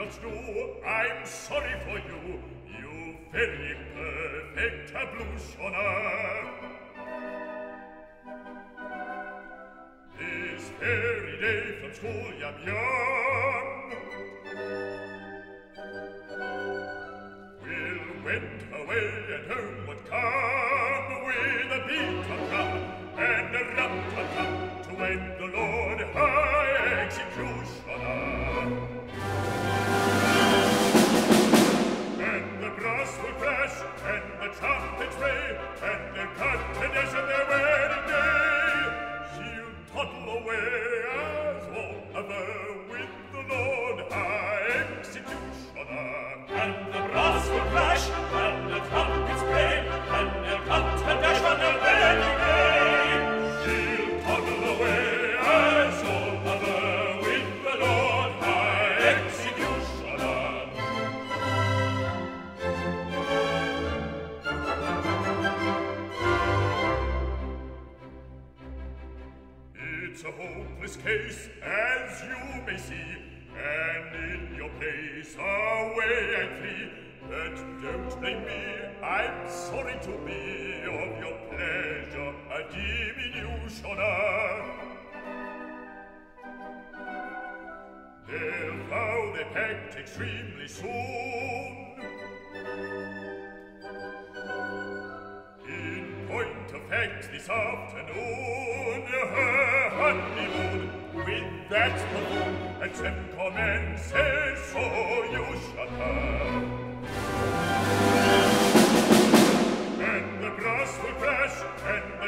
miracles do. I'm sorry for you, you very perfect ablutioner. This very day from school I'm young. Will went away and home would come with a beat of drum and a rum-tum-tum to wed the Lord High Executioner. And the brass will crash and the trumpets ray and the curtain is in their wedding day. She'll toddle away as one of her with the Lord High Executioner. And the brass will crash and the trumpets play and the curtain dash on their wedding day. She'll toddle away as one of her with the Lord High Executioner. It's a hopeless case, as you may see, and in your place away I flee. But don't blame me, I'm sorry to be of your pleasure a diminutioner. They'll vow their pact extremely soon. In point of fact, this afternoon, her honeymoon with that buffoon at 7 commences, so you shut her. And the brass will crash, and the